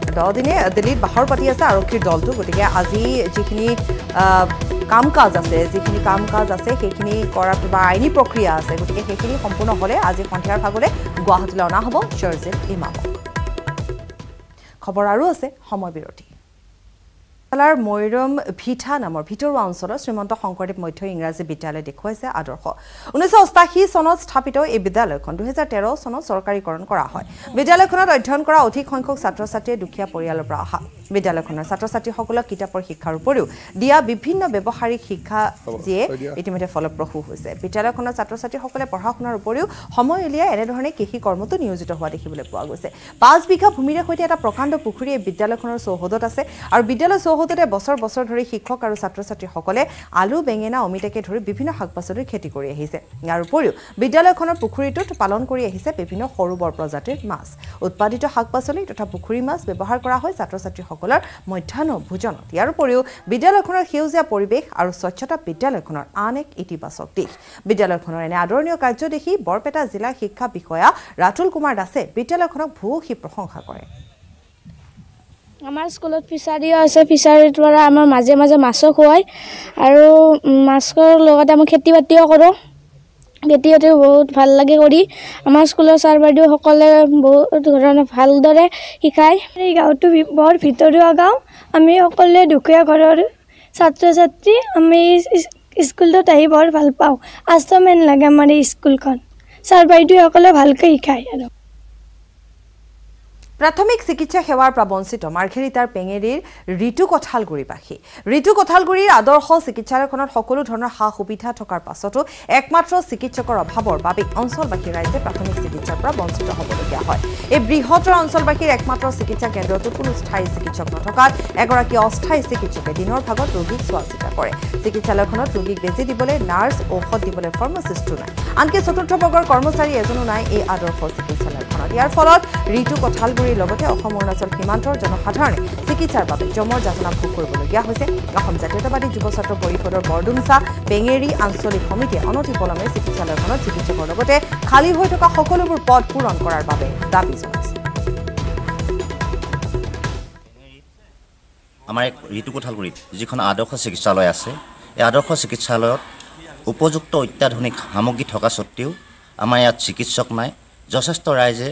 দিনে দিল্লীত বাহৰ পাতি আছে আৰক্ষীৰ দলটো গতিকে আজি যিখিনি কাম কাজ আছে সেইখিনি কৰাৰ বা আইনী প্ৰক্ৰিয়া আছে গতিকে সেইখিনি সম্পূৰ্ণ হ'লে আজি সন্ধিয়াৰ ভাগলৈ গুৱাহাটীলৈ অনা হ'ব শাৰজিল ইমামক খবৰ আৰু আছে সময় বিৰতি জিলাৰ মৈৰম ভিঠা নামৰ ভিতৰুৱা অঞ্চলৰ শ্ৰীমন্ত শংকৰদেৱ মধ্য ইংৰাজী বিদ্যালয় দেখুৱাইছে আদৰ্শ 1988 চনত স্থাপিত এই বিদ্যালয়খন 2013 চনত চৰকাৰীকৰণ কৰা হয় বিদ্যালয়খনত অধ্যয়ন কৰা অধিক সংখ্যক ছাত্ৰ-ছাত্ৰীয়ে দুখীয়া পৰিয়ালৰ পৰা অহা বিদ্যালয়খনৰ ছাত্ৰ-ছাত্ৰীসকলক কিতাপৰ শিক্ষাৰ উপৰিও দিয়া বিভিন্ন ব্যৱহাৰিক শিক্ষা যিয়ে ইতিমধ্যে ফলপ্ৰসূ হৈছে বিদ্যালয়খনৰ ছাত্ৰ-ছাত্ৰীসকলে পঢ়া-শুনাৰ উপৰিও সময় উলিয়াই এনেধৰণে কৃষি কৰ্মতো নিয়োজিত হোৱা দেখিবলৈ পোৱা গৈছে 5 বিঘা ভূমিৰে সৈতে এটা প্ৰকাণ্ড পুখুৰী এই বিদ্যালয়খনৰ চৌহদত আছে আৰু বিদ্যালয় চৌহদতে বছৰ বছৰ ধৰি শিক্ষক আৰু ছাত্ৰ-ছাত্ৰীসকলে আলু বেঙেনা অমিতাকে ধৰি বিভিন্ন শাক-পাচলিৰ খেতি কৰি আহিছে ইয়াৰ উপৰিও বিদ্যালয়খনৰ পুখুৰীটোত পালন কৰি আহিছে বিভিন্ন সৰু বৰ প্ৰজাতিৰ মাছ উৎপাদিত শাক-পাচলি তথা পুখুৰী মাছ ব্যৱহাৰ কৰা হয় ছাত্ৰ-ছাত্ৰীসকলৰ মধ্যাহ্ন ভোজনত ইয়াৰ উপৰিও বিদ্যালয়খনৰ সেউজীয়া পৰিৱেশ আৰু স্বচ্ছতা বিদ্যালয়খনৰ আন এক ইতিবাচক দিশ বিদ্যালয়খনৰ এনে আদৰণীয় কাৰ্য দেখি বৰপেটা জিলা শিক্ষা বিষয়া ৰাতুল কুমাৰ দাসে বিদ্যালয়খনক ভূয়সী প্ৰশংসা কৰে আমাৰ স্কুলত ফিচাৰীও আছে ফিচাৰীৰ পৰা আমাৰ মাজে মাজে মাছো খুৱায় আৰু মাছৰ লগতে আমি খেতি বাতিও কৰোঁ খেতিও বহুত ভাল লাগে কৰি আমাৰ স্কুলৰ ছাৰ বাইদেউসকলে বহুত ধৰণে ভালদৰে শিকায় এই গাঁৱটো বৰ ভিতৰুৱা গাঁও আমি সকলোৱে দুখীয়া ঘৰৰ ছাত্ৰ ছাত্ৰী আমি স্কুলটোত আহি বৰ ভাল পাওঁ আস্থা মেন লাগে আমাৰ এই স্কুলখন ছাৰ বাইদেউসকলে ভালকৈ শিকায় আৰু প্ৰাথমিক চিকিৎসা সেৱাৰ পৰা বঞ্চিত মাৰ্ঘেৰিটাৰ পেঙেৰীৰ ঋতু কঠালগুৰিবাসী ঋতু কঠালগুৰিৰ আদৰ্শ চিকিৎসালয়খনত সকলো ধৰণৰ সা সুবিধা থকাৰ পাছতো একমাত্ৰ চিকিৎসকৰ অভাৱৰ বাবে অঞ্চলবাসী ৰাইজে প্ৰাথমিক চিকিৎসাৰ পৰা বঞ্চিত হ'বলগীয়া হয় এই বৃহত্তৰ অঞ্চলবাসীৰ একমাত্ৰ চিকিৎসা কেন্দ্ৰটোত কোনো স্থায়ী চিকিৎসক নথকাত এগৰাকী অস্থায়ী চিকিৎসকে দিনৰ ভাগত ৰোগীক চোৱা চিতা কৰে চিকিৎসালয়খনত ৰোগীক বেজী দিবলৈ নাৰ্ছ ঔষধ দিবলৈ ফাৰ্মাচিষ্টো নাই আনকি চতুৰ্থ বৰ্গৰ কৰ্মচাৰী এজনো নাই এই আদৰ্শ চিকিৎসালয়খনত ইয়াৰ ফলত ঋতু কঠালগুৰি লগতে অসম অৰুণাচল সীমান্তৰ জনসাধাৰণে চিকিৎসাৰ বাবে জমৰ যাতনা ভোগ কৰিবলগীয়া হৈছে অসম জাতীয়তাবাদী যুৱ ছাত্ৰ পৰিষদৰ বৰডুমছা পেঙেৰী আঞ্চলিক সমিতিয়ে অনতিপলমে চিকিৎসালয়খনত চিকিৎসকৰ লগতে খালী হৈ থকা সকলোবোৰ পদ পূৰণ কৰাৰ বাবে দাবী জনাইছে আমাৰ ঋতু কঠালগুৰিত যিখন আদৰ্শ চিকিৎসালয় আছে এই আদৰ্শ চিকিৎসালয়ত উপযুক্ত অত্যাধুনিক সামগ্ৰী থকা সত্ত্বেও আমাৰ ইয়াত চিকিৎসক নাই যথেষ্ট ৰাইজে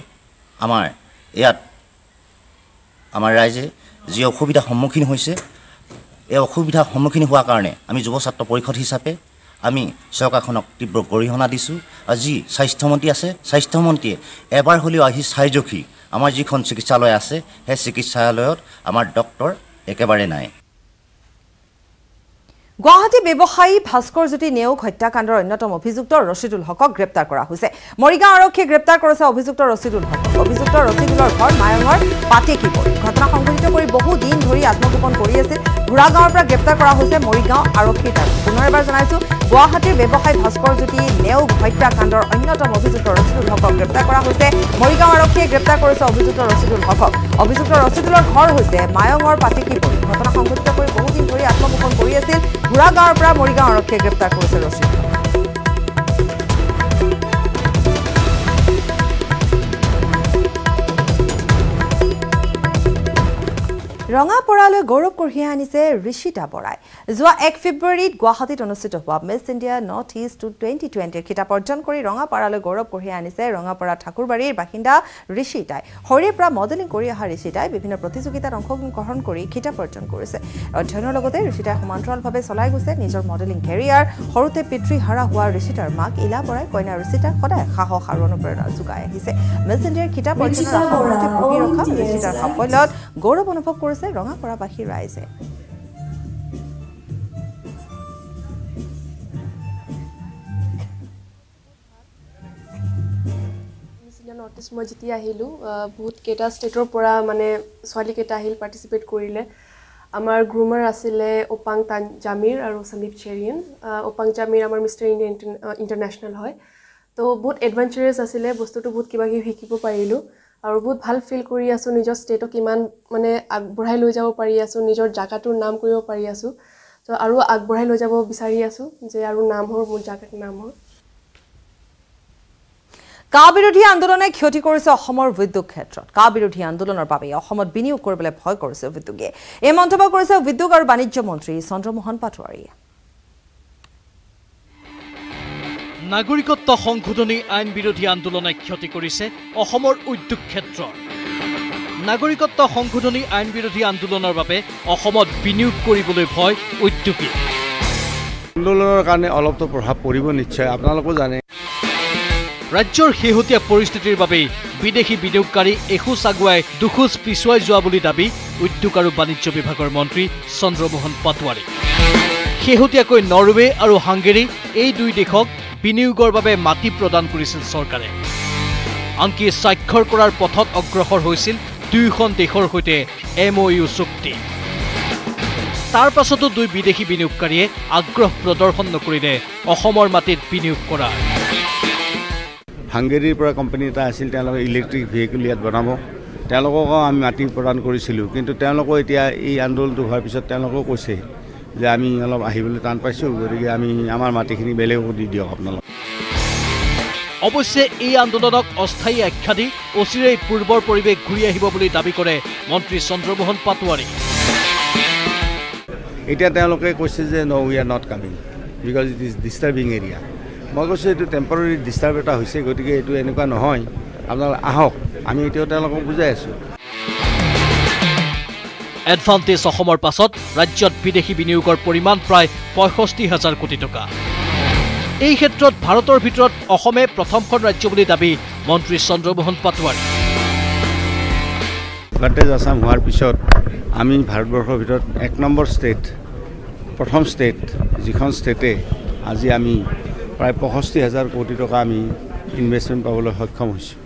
আমাৰ ৰাইজে যি অসুবিধাৰ সন্মুখীন হৈছে এই অসুবিধাৰ সন্মুখীন হোৱাৰ কাৰণে আমি যুৱ ছাত্ৰ পৰিষদ হিচাপে আমি চৰকাৰখনক তীব্ৰ গৰিহণা দিছোঁ আৰু যি স্বাস্থ্যমন্ত্ৰী আছে স্বাস্থ্যমন্ত্ৰীয়ে এবাৰ হ'লেও আহি চাই জখি আমাৰ যিখন চিকিৎসালয় আছে সেই চিকিৎসালয়ত আমাৰ ডক্তৰ একেবাৰে নাই গুৱাহাটী ব্যৱসায়ী ভাস্কৰজ্যোতি নেওগ হত্যাকাণ্ডৰ অন্যতম অভিযুক্ত ৰছিদুল হকক গ্ৰেপ্তাৰ কৰা হৈছে মৰিগাঁও আৰক্ষীয়ে গ্ৰেপ্তাৰ কৰিছে অভিযুক্ত ৰছিদুল হকক অভিযুক্ত ৰছিদুলৰ ঘৰ মায়ঙৰ পাটেকিপৰি ঘটনা সংঘটিত কৰি বহু দিন ধৰি আত্মগোপন কৰি আছিল ঘোঁৰাগাঁৱৰ পৰা গ্ৰেপ্তাৰ কৰা হৈছে মৰিগাঁও আৰক্ষীৰ দ্বাৰা পুনৰ এবাৰ জনাইছোঁ গুৱাহাটীৰ ব্যৱসায়ী ভাস্কৰজ্যোতি নেওগ হত্যাকাণ্ডৰ অন্যতম অভিযুক্ত ৰছিদুল হকক গ্ৰেপ্তাৰ কৰা হৈছে মৰিগাঁও আৰক্ষীয়ে গ্ৰেপ্তাৰ কৰিছে অভিযুক্ত ৰছিদুল হকক অভিযুক্ত ৰছিদুলৰ ঘৰ হৈছে মায়ঙৰ পাটেকিপৰি ঘটনা সংঘটিত কৰি বহু দিন ধৰি আত্মগোপন কৰি আছিল ঘোঁৰাগাঁৱৰ পৰা মৰিগাঁও আৰক্ষীয়ে গ্ৰেপ্তাৰ কৰিছে ৰছিদুল ৰঙাপৰালৈ গৌৰৱ কঢ়িয়াই আনিছে ঋষিতা বৰাই যোৱা 1 ফেব্ৰুৱাৰীত গুৱাহাটীত অনুষ্ঠিত হোৱা মিছ ইণ্ডিয়া নৰ্থ ইষ্ট 2020 খিতাপ অৰ্জন কৰি ৰঙাপৰালৈ গৌৰৱ কঢ়িয়াই আনিছে ৰঙাপৰা ঠাকুৰবাৰীৰ বাসিন্দা ঋষিতাই সৰুৰে পৰা মডেলিং কৰি অহা ঋষিতাই বিভিন্ন প্ৰতিযোগিতাত অংশগ্ৰহণ কৰি খিতাপ অৰ্জন কৰিছে অধ্যয়নৰ লগতে ঋষিতাই সমান্তৰালভাৱে চলাই গৈছে নিজৰ মডেলিং কেৰিয়াৰ সৰুতে পিতৃহাৰা হোৱা ঋষিতাৰ মাক ইলা বৰাই কন্যা ঋষিতাক সদায় সাহস আৰু অনুপ্ৰেৰণা যোগাই আহিছে মিছ ইণ্ডিয়াৰ খিতাপ অৰ্জনৰ আশাতে পঢ়ি ৰখা ঋষিতাৰ সাফল্যত গৌৰৱ অনুভৱ কৰিছে ৰঙাপৰাবাসী ৰাইজে নৰ্থ ইষ্ট মই যেতিয়া আহিলোঁ বহুত কেইটা ষ্টেটৰ পৰা মানে ছোৱালীকেইটা আহিল পাৰ্টিচিপেট কৰিলে আমাৰ গ্ৰুমাৰ আছিলে ওপাং জামিৰ আৰু সন্দীপ চেৰিয়ান ওপাং জামিৰ আমাৰ মিষ্টাৰ ইণ্ডিয়া ইণ্টাৰনেশ্যনেল হয় তো বহুত এডভেঞ্চাৰাছ আছিলে বস্তুটো বহুত কিবা কিবি শিকিব পাৰিলোঁ আৰু বহুত ভাল ফিল কৰি আছোঁ নিজৰ ষ্টেটক ইমান মানে আগবঢ়াই লৈ যাব পাৰি আছোঁ নিজৰ জাগাটোৰ নাম কৰিব পাৰি আছোঁ তো আৰু আগবঢ়াই লৈ যাব বিচাৰি আছোঁ যে আৰু নাম হওক মোৰ জাগাৰ নাম হওক কা বিৰোধী আন্দোলনে ক্ষতি কৰিছে অসমৰ উদ্যোগ ক্ষেত্ৰত কা বিৰোধী আন্দোলনৰ বাবে অসমত বিনিয়োগ কৰিবলৈ ভয় কৰিছে উদ্যোগে এই মন্তব্য কৰিছে উদ্যোগ আৰু বাণিজ্য মন্ত্ৰী চন্দ্ৰমোহন পাটোৱাৰীয়ে নাগৰিকত্ব সংশোধনী আইন বিৰোধী আন্দোলনে ক্ষতি কৰিছে অসমৰ উদ্যোগ ক্ষেত্ৰ নাগৰিকত্ব সংশোধনী আইন বিৰোধী আন্দোলনৰ বাবে অসমত বিনিয়োগ কৰিবলৈ ভয় উদ্যোগী আন্দোলনৰ কাৰণে অলপটো প্ৰভাৱ পৰিব নিশ্চয় আপোনালোকো জানে ৰাজ্যৰ শেহতীয়া পৰিস্থিতিৰ বাবে বিদেশী বিনিয়োগকাৰী এখোজ আগুৱাই দুখোজ পিছুৱাই যোৱা বুলি দাবী উদ্যোগ আৰু বাণিজ্য বিভাগৰ মন্ত্ৰী চন্দ্ৰমোহন পাটোৱাৰী শেহতীয়াকৈ নৰৱে আৰু হাংগেৰী এই দুই দেশক বিনিয়োগৰ বাবে মাটি প্ৰদান কৰিছিল চৰকাৰে আনকি স্বাক্ষৰ কৰাৰ পথত অগ্ৰসৰ হৈছিল দুয়োখন দেশৰ সৈতে MOU চুক্তি তাৰ পাছতো দুই বিদেশী বিনিয়োগকাৰীয়ে আগ্ৰহ প্ৰদৰ্শন নকৰিলে অসমৰ মাটিত বিনিয়োগ কৰা হাংগেৰীৰ পৰা কোম্পানী এটা আছিল তেওঁলোকে ইলেক্ট্ৰিক ভেহিকল ইয়াত বনাব তেওঁলোককো আমি মাটি প্ৰদান কৰিছিলোঁ কিন্তু তেওঁলোকো এতিয়া এই আন্দোলনটো হোৱাৰ পিছত তেওঁলোকেও কৈছে যে আমি অলপ আহিবলৈ টান পাইছোঁ গতিকে আমি আমাৰ মাটিখিনি বেলেগকো দি দিয়ক আপোনালোক অৱশ্যে এই আন্দোলনক অস্থায়ী আখ্যা দি অচিৰেই পূৰ্বৰ পৰিৱেশ ঘূৰি আহিব বুলি দাবী কৰে মন্ত্ৰী চন্দ্ৰমোহন পাটোৱাৰী এতিয়া তেওঁলোকে কৈছে যে no we are not coming because it is disturbing area মই কৈছোঁ এইটো টেম্পৰাৰী ডিষ্টাৰ্ব এটা হৈছে গতিকে এইটো এনেকুৱা নহয় আপোনালোক আহক আমি এতিয়াও তেওঁলোকক বুজাই আছোঁ এডভান্টেজ অসমৰ পাছত ৰাজ্যত বিদেশী বিনিয়োগৰ পৰিমাণ প্ৰায় ৬৫,০০০ কোটি টকা এই ক্ষেত্ৰত ভাৰতৰ ভিতৰত অসমে প্ৰথমখন ৰাজ্য বুলি দাবী মন্ত্ৰী চন্দ্ৰমোহন পাটোৱাৰী এডভান্টেজ আছাম হোৱাৰ পিছত আমি ভাৰতবৰ্ষৰ ভিতৰত ১ নম্বৰ ষ্টেট প্ৰথম ষ্টেট যিখন ষ্টেটে আজি আমি প্ৰায় ৬৫,০০০ কোটি টকা আমি ইনভেষ্টমেণ্ট পাবলৈ সক্ষম হৈছোঁ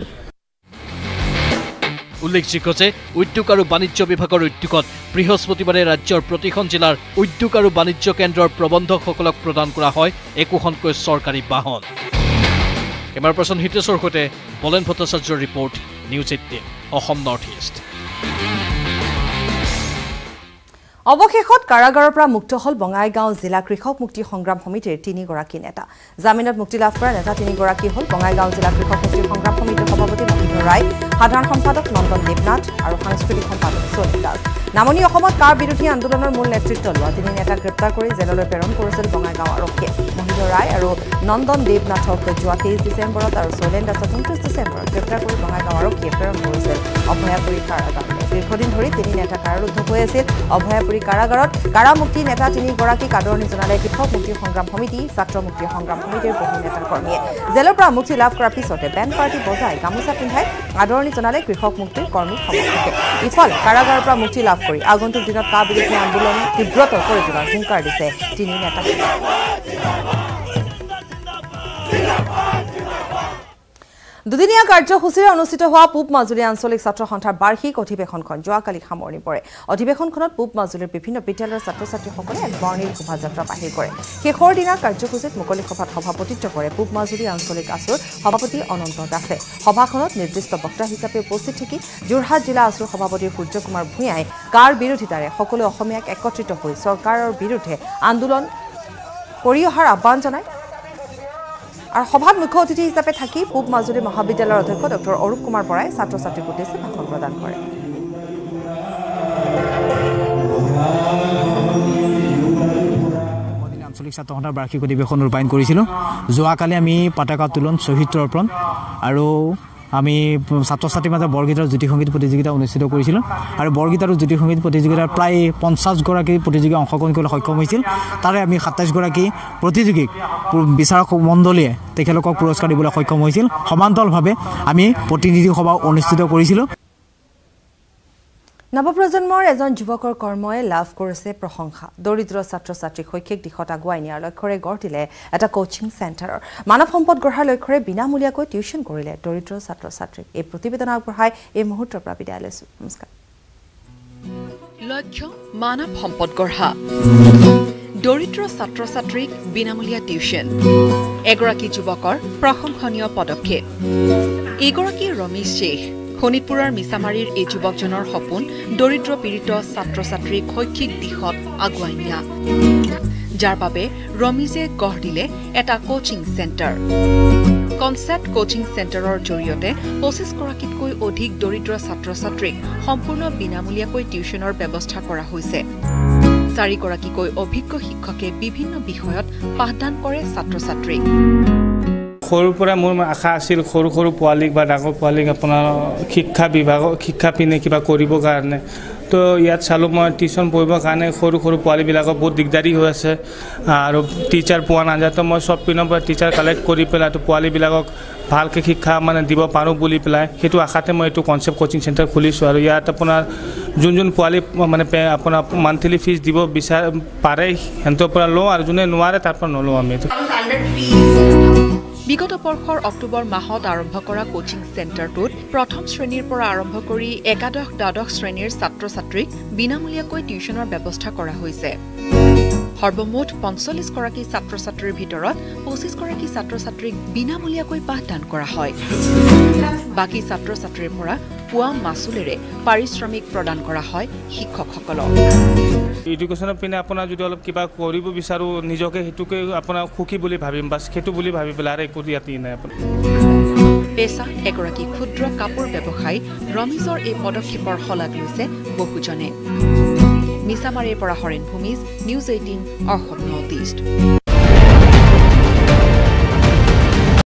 উল্লেখযোগ্য যে উদ্যোগ আৰু বাণিজ্য বিভাগৰ উদ্যোগত বৃহস্পতিবাৰে ৰাজ্যৰ প্ৰতিখন জিলাৰ উদ্যোগ আৰু বাণিজ্য কেন্দ্ৰৰ প্ৰবন্ধকসকলক প্ৰদান কৰা হয় একোখনকৈ চৰকাৰী বাহন কেমেৰা পাৰ্চন হিতেশৰ সৈতে বলেন ভট্টাচাৰ্যৰ report news 18 Assam north east অৱশেষত কাৰাগাৰৰ পৰা মুক্ত হল বঙাইগাঁও জিলা কৃষক মুক্তি সংগ্ৰাম সমিতিৰ ৩ গৰাকী নেতা জামিনত মুক্তি লাভ কৰা নেতা ৩ গৰাকী হল বঙাইগাঁও জিলা কৃষক মুক্তি সংগ্ৰাম সমিতিৰ সভাপতি মহেন্দ্ৰ ৰায় সাধাৰণ সম্পাদক নন্দন দেৱনাথ আৰু সাংস্কৃতিক সম্পাদক সোণিত দাস নামনি অসমত কাৰ বিৰোধী আন্দোলনৰ মূল নেতৃত্ব লোৱা ৩ নেতাক গ্ৰেপ্তাৰ কৰি জেললৈ প্ৰেৰণ কৰিছিল বঙাইগাঁও আৰক্ষীয়ে মহেন্দ্ৰ ৰায় আৰু নন্দন দেৱনাথক যোৱা 23 ডিচেম্বৰত আৰু সোণিত দাসক 29 ডিচেম্বৰত গ্ৰেপ্তাৰ কৰি বঙাইগাঁও আৰক্ষীয়ে প্ৰেৰণ কৰিছিল অভয়াপুৰী কাৰাগাৰলৈ দীৰ্ঘদিন ধৰি ৩ নেতা কাৰাৰুদ্ধ হৈ আছিল অভয়াপুৰী কাৰাগাৰত কাৰামুক্তি নেতা ৩ গৰাকীক আদৰণি জনালে কৃষক মুক্তি সংগ্ৰাম সমিতি ছাত্ৰ মুক্তি সংগ্ৰাম সমিতিৰ বহু নেতা কৰ্মীয়ে জেলৰ পৰা মুক্তি লাভ কৰাৰ পিছতে বেণ্ড পাৰ্টি বজাই গামোচা পিন্ধাই আদৰণি জনালে কৃষক মুক্তিৰ কৰ্মী সমৰ্থকে ইফালে কাৰাগাৰৰ পৰা মুক্তি লাভ কৰি আগন্তুক দিনত কা বিৰোধী আন্দোলন তীব্ৰতৰ কৰি তোলাৰ হুংকাৰ দিছে ৩ নেতাই দুদিনীয়া কাৰ্যসূচীৰে অনুষ্ঠিত হোৱা পূব মাজুলী আঞ্চলিক ছাত্ৰ সন্থাৰ বাৰ্ষিক অধিৱেশনখন যোৱাকালি সামৰণি পৰে অধিৱেশনখনত পূব মাজুলীৰ বিভিন্ন বিদ্যালয়ৰ ছাত্ৰ ছাত্ৰীসকলে এক বৰ্ণিল শোভাযাত্ৰা বাহিৰ কৰে শেষৰ দিনা কাৰ্যসূচীত মুকলি সভাত সভাপতিত্ব কৰে পূব মাজুলী আঞ্চলিক আছুৰ সভাপতি অনন্ত দাসে সভাখনত নিৰ্দিষ্ট বক্তা হিচাপে উপস্থিত থাকি যোৰহাট জিলা আছুৰ সভাপতি সূৰ্য কুমাৰ ভূঞাই কাৰ বিৰোধিতাৰে সকলো অসমীয়াক একত্ৰিত হৈ চৰকাৰৰ বিৰুদ্ধে আন্দোলন কৰি অহাৰ আহ্বান জনায় আৰু সভাত মুখ্য অতিথি হিচাপে থাকি পূব মাজুলী মহাবিদ্যালয়ৰ অধ্যক্ষ ডক্টৰ অৰূপ কুমাৰ বৰাই ছাত্ৰ ছাত্ৰীক উদ্দেশ্যি ভাষণ প্ৰদান কৰে আঞ্চলিক ছাত্ৰ সন্থাৰ বাৰ্ষিক অধিৱেশন ৰূপায়ণ কৰিছিলোঁ যোৱাকালি আমি পতাকা উত্তোলন শ্বহীদ তৰ্পণ আৰু আমি ছাত্ৰ ছাত্ৰীৰ মাজত বৰগীত আৰু জ্যোতি সংগীত প্ৰতিযোগিতা অনুষ্ঠিত কৰিছিলোঁ আৰু বৰগীত আৰু জ্যোতি সংগীত প্ৰতিযোগিতাৰ প্ৰায় 50 গৰাকী প্ৰতিযোগী অংশগ্ৰহণ কৰিবলৈ সক্ষম হৈছিল তাৰে আমি 27 গৰাকী প্ৰতিযোগীক বিচাৰক মণ্ডলীয়ে তেখেতলোকক পুৰস্কাৰ দিবলৈ সক্ষম হৈছিল সমান্তৰালভাৱে আমি প্ৰতিনিধি সভা অনুষ্ঠিত কৰিছিলোঁ নৱপ্ৰজন্মৰ এজন যুৱকৰ কৰ্মই লাভ কৰিছে প্ৰশংসা দৰিদ্ৰ ছাত্ৰ ছাত্ৰীক শৈক্ষিক দিশত আগুৱাই নিয়াৰ লক্ষ্যৰে গঢ় দিলে এটা কোচিং চেণ্টাৰৰ মানৱ সম্পদ গঢ়াৰ লক্ষ্যৰে বিনামূলীয়াকৈ টিউচন কৰিলে দৰিদ্ৰ ছাত্ৰ ছাত্ৰীক এই প্ৰতিবেদন আগবঢ়াই এই মুহূৰ্তৰ পৰা বিদায় লৈছো নমস্কাৰ লক্ষ্য মানৱ সম্পদ গঢ়া দৰিদ্ৰ ছাত্ৰ ছাত্ৰীক বিনামূলীয়া টিউচন এগৰাকী যুৱকৰ প্ৰশংসনীয় পদক্ষেপ এগৰাকী ৰমেশ শেখ শোণিতপুৰৰ মিছামাৰীৰ এই যুৱকজনৰ সপোন দৰিদ্ৰ পীড়িত ছাত্ৰ ছাত্ৰীক শৈক্ষিক দিশত আগুৱাই নিয়া যাৰ বাবে ৰমেশে গঢ় দিলে এটা কোচিং চেণ্টাৰ কনচেপ্ট কোচিং চেণ্টাৰৰ জৰিয়তে 25 গৰাকীতকৈ অধিক দৰিদ্ৰ ছাত্ৰ-ছাত্ৰীক সম্পূৰ্ণ বিনামূলীয়াকৈ টিউচনৰ ব্যৱস্থা কৰা হৈছে 4 গৰাকীকৈ অভিজ্ঞ শিক্ষকে বিভিন্ন বিষয়ত পাঠদান কৰে ছাত্ৰ-ছাত্ৰীক সৰুৰ পৰা মোৰ আশা আছিল সৰু সৰু পোৱালীক বা ডাঙৰ পোৱালীক আপোনাৰ শিক্ষা পিনে কিবা কৰিবৰ কাৰণে তো ইয়াত চালোঁ মই টিউশ্যন পঢ়িবৰ কাৰণে সৰু সৰু পোৱালীবিলাকক বহুত দিগদাৰী হৈ আছে আৰু টিচাৰ পোৱা নাযায় তো মই চব পিনৰ পৰা টিচাৰ কালেক্ট কৰি পেলাই তো পোৱালীবিলাকক ভালকৈ শিক্ষা মানে দিব পাৰোঁ বুলি পেলাই সেইটো আশাতে মই এইটো কনচেপ্ট কোচিং চেণ্টাৰ খুলিছোঁ আৰু ইয়াত আপোনাৰ যোন পোৱালী মানে আপোনাৰ মান্থলি ফিজ দিব পাৰে সিহঁতৰ পৰা লওঁ আৰু যোনে নোৱাৰে তাৰ পৰা নলওঁ আমি বিগত বৰ্ষৰ অক্টোবৰ মাহত আৰম্ভ কৰা কোচিং চেণ্টাৰটোত প্ৰথম শ্ৰেণীৰ পৰা আৰম্ভ কৰি একাদশ দ্বাদশ শ্ৰেণীৰ ছাত্ৰ-ছাত্ৰীক বিনামূলীয়াকৈ টিউচনৰ ব্যৱস্থা কৰা হৈছে সৰ্বমুঠ 45 গৰাকী ছাত্ৰ-ছাত্ৰীৰ ভিতৰত 25 গৰাকী ছাত্ৰ-ছাত্ৰীক বিনামূলীয়াকৈ পাঠদান কৰা হয় বাকী ছাত্ৰ-ছাত্ৰীৰ পৰা পোৱা মাচুলেৰে পাৰিশ্ৰমিক প্ৰদান কৰা হয় শিক্ষকসকলক এডুকেশ্যনৰ পিনে আপোনাৰ যদি অলপ কিবা কৰিব বিচাৰোঁ নিজকে সেইটোকে আপোনাৰ সুখী বুলি ভাবিম বাছ সেইটো বুলি ভাবি পেলাই আৰু একো ইয়াতেই নাই আপোনাৰ পেছাত এগৰাকী ক্ষুদ্ৰ কাপোৰ ব্যৱসায়ী ৰমিজৰ এই পদক্ষেপৰ শলাগ লৈছে বহুজনে মিছামাৰীৰ পৰা Haren Bhumij news 18 Assam north east